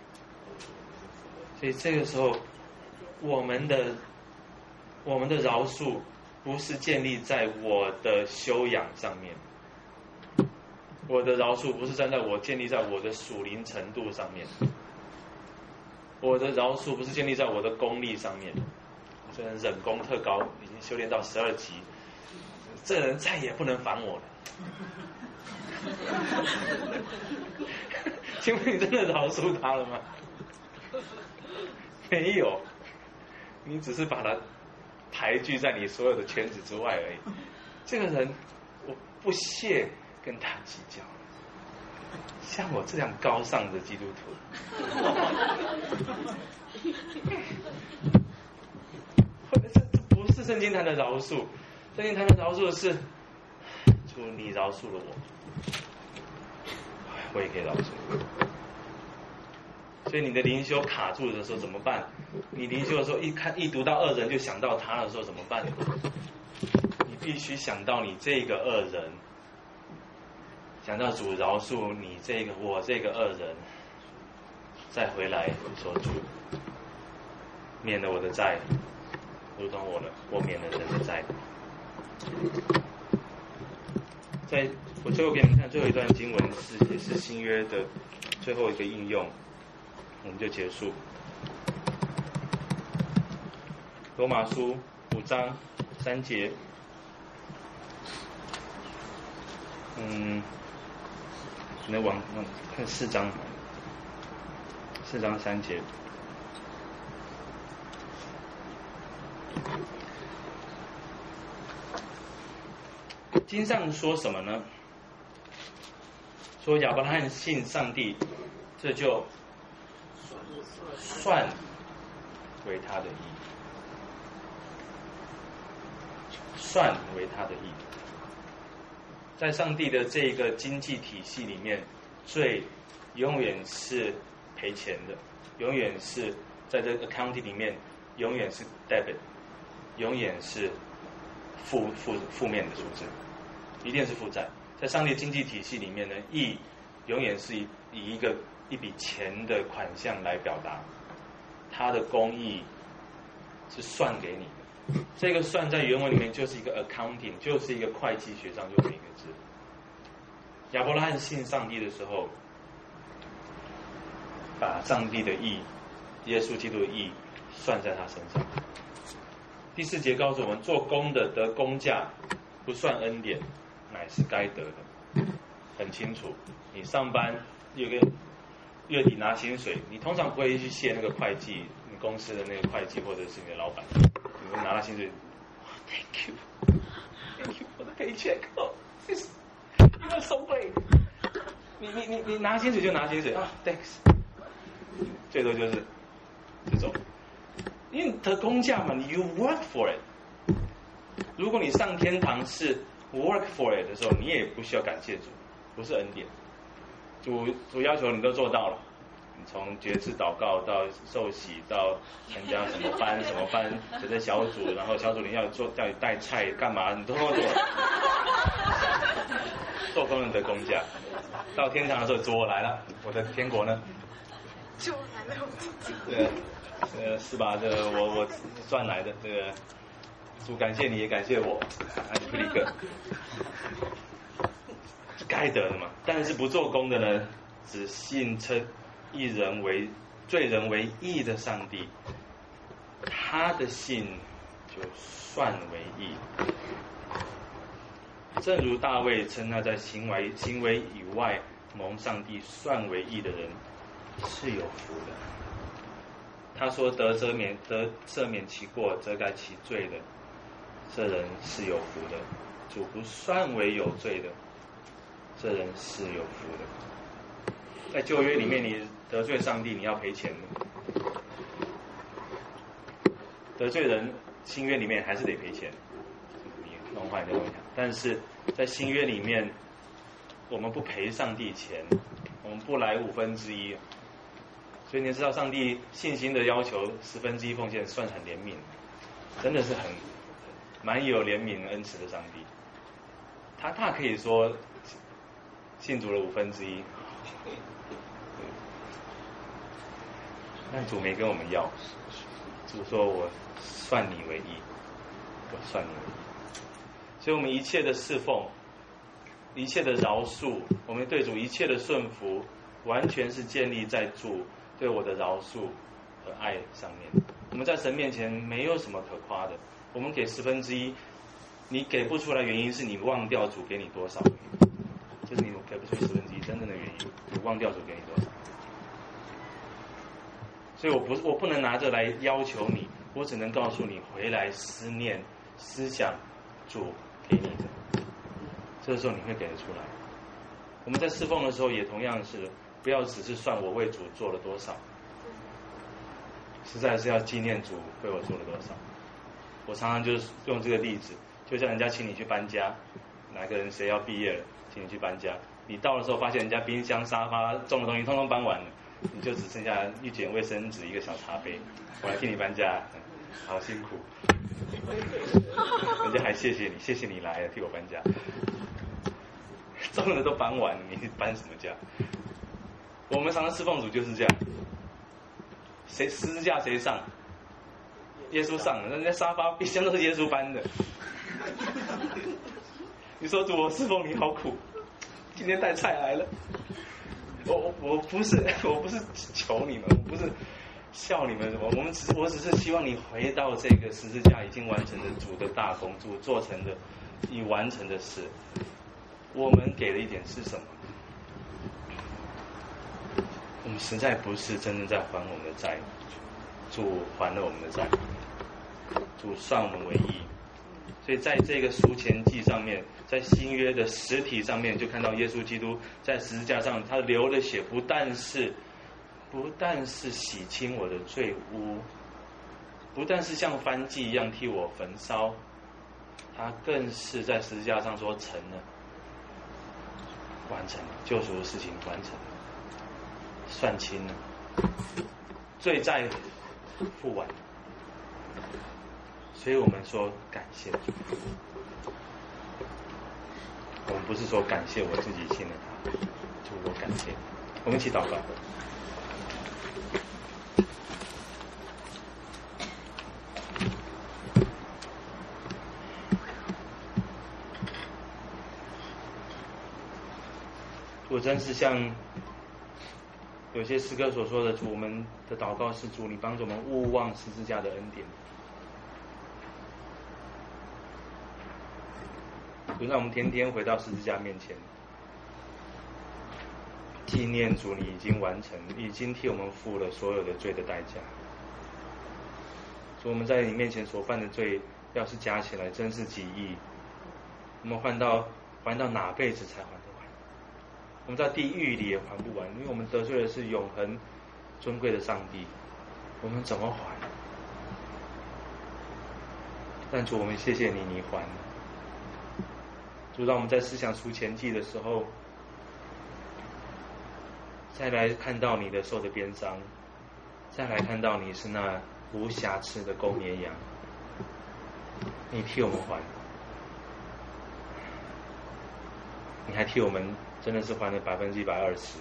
所以这个时候，我们的我们的饶恕不是建立在我的修养上面，我的饶恕不是站在我建立在我的属灵程度上面，我的饶恕不是建立在我的功力上面。这人忍功特高，已经修炼到十二级，这人再也不能烦我了。请问你真的饶恕他了吗？没有，你只是把他排拒在你所有的圈子之外而已。这个人，我不屑跟他计较。像我这样高尚的基督徒，这不是圣经谈的饶恕，圣经谈的饶恕是，主你饶恕了我，我也可以饶恕。所以你的灵修卡住的时候怎么办？你灵修的时候一看一读到恶人就想到他的时候怎么办？你必须想到你这个恶人，想到主饶恕你这个我这个恶人，再回来说主免了我的债，如同我的我免了人的债。在我最后给你们看最后一段经文是也是新约的最后一个应用，我们就结束。罗马书五章三节，嗯，可能往往看四章，四章三节。经上说什么呢？说亚伯拉罕信上帝，这就算为他的义，算为他的义。在上帝的这个经济体系里面，罪永远是赔钱的，永远是在这个 accounting 里面，永远是 debit， 永远是负负负面的数字，一定是负债。在上帝经济体系里面呢，义永远是以以一个一笔钱的款项来表达，它的公义是算给你的。这个算在原文里面就是一个 accounting， 就是一个会计学上用的一个字。亚伯拉罕信上帝的时候，把上帝的义，耶稣基督的义算在他身上。第四节告诉我们，做工的得工价，不算恩典，乃是该得的。很清楚，你上班有个月底拿薪水，你通常不会去谢那个会计，你公司的那个会计或者是你的老板，你会拿到薪水 ，Thank you，Thank you for the paycheck，oh, this you are so great。你你你你拿薪水就拿薪水啊 ，Thanks。最多就是这种，因为得工价嘛，你 you work for it。如果你上天堂是 work for it 的时候，你也不需要感谢主，不是恩典。主主要求你都做到了，你从决志祷告到受洗到参加什么班什么班，就在小组，然后小组里要做叫你带菜干嘛，你都做了。做工人得工价，到天堂的时候，主我来了，我的天国呢？ 就来了， 对，呃，是吧？这个我我赚来的，这个主感谢你也感谢我，还是一个该得的嘛。但是不做工的呢，只信称一人为罪人为义的上帝，他的信就算为义。正如大卫称他在行为行为以外蒙上帝算为义的人是有福的， 他说得赦免得赦免其过，遮盖其罪的，这人是有福的；主不算为有罪的，这人是有福的。在旧约里面，你得罪上帝，你要赔钱的；得罪人，新约里面还是得赔钱。你弄坏你的东西，但是在新约里面，我们不赔上帝钱，我们不来五分之一。所以你知道，上帝信心的要求十分之一奉献，算很怜悯，真的是很蛮有怜悯恩慈的上帝。他大可以说信主了五分之一，但主没跟我们要，主说我算你为义，我算你为义。所以我们一切的侍奉，一切的饶恕，我们对主一切的顺服，完全是建立在主对我的饶恕和爱上面。我们在神面前没有什么可夸的，我们给十分之一，你给不出来，原因是你忘掉主给你多少，这是你给不出十分之一真正的原因，你忘掉主给你多少。所以我不我不能拿着来要求你，我只能告诉你回来思念思想主给你的，这个时候你会给得出来。我们在侍奉的时候也同样是，不要只是算我为主做了多少，实在是要纪念主为我做了多少。我常常就是用这个例子，就像人家请你去搬家，哪个人谁要毕业了，请你去搬家，你到的时候发现人家冰箱沙发重的东西通通搬完了，你就只剩下一卷卫生纸一个小茶杯，我来替你搬家，好辛苦，人家还谢谢你，谢谢你来了替我搬家，重的都搬完了，你搬什么家？我们常常侍奉主就是这样，谁十字架谁上，耶稣上了，人家沙发冰箱都是耶稣搬的。你说主，我侍奉你好苦，今天带菜来了。我我我不是我不是求你们，我不是笑你们，我我们只我只是希望你回到这个十字架已经完成的主的大工，主做成的已完成的事。我们给的一点是什么？我们实在不是真正在还我们的债，主还了我们的债，主算我们为义。所以在这个赎愆祭上面，在新约的实体上面，就看到耶稣基督在十字架上，他流的血不但是不但是洗清我的罪污，不但是像燔祭一样替我焚烧，他更是在十字架上说成了，完成了，救赎的事情完成了，算清了，罪债付完了。所以我们说感谢主，我们不是说感谢我自己信了他，主我感谢。我们一起祷告。我真是像有些诗歌所说的，主，我们的祷告是主，你帮助我们勿忘十字架的恩典。主，让我们天天回到十字架面前，纪念主你已经完成，已经替我们付了所有的罪的代价。主，我们在你面前所犯的罪，要是加起来，真是几亿，我们还到还到哪辈子才还得完？我们在地狱里也还不完，因为我们得罪的是永恒尊贵的上帝，我们怎么还？但主，我们谢谢你，你还了。主，让我们在思想赎愆祭的时候，再来看到你的受的鞭伤，再来看到你是那无瑕疵的公绵羊，你替我们还，你还替我们真的是还了百分之一百二十。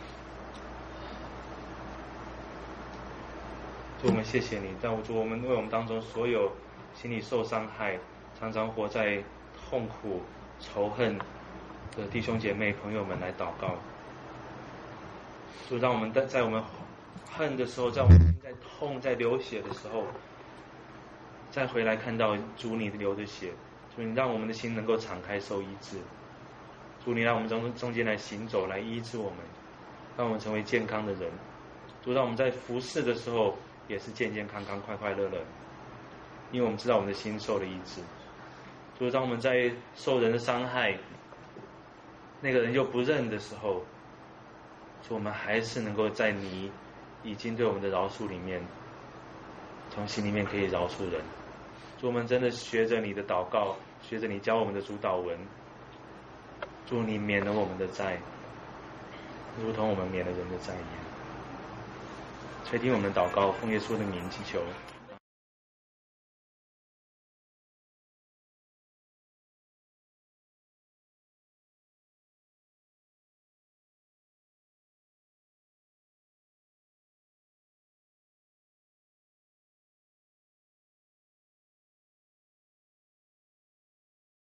主，我们谢谢你，但主，我们为我们当中所有心里受伤害、常常活在痛苦仇恨的弟兄姐妹朋友们来祷告。主，让我们在在我们恨的时候，在我们在痛在流血的时候，再回来看到主你流的血，主你让我们的心能够敞开受医治。主你让我们中中间来行走，来医治我们，让我们成为健康的人。主，让我们在服侍的时候也是健健康康、快快乐乐。因为我们知道我们的心受了医治。主，当我们在受人的伤害，那个人又不认的时候，主，我们还是能够在你已经对我们的饶恕里面，从心里面可以饶恕人。主，我们真的学着你的祷告，学着你教我们的主祷文，主，你免了我们的债，如同我们免了人的债一样。垂听我们的祷告，奉耶稣的名祈求，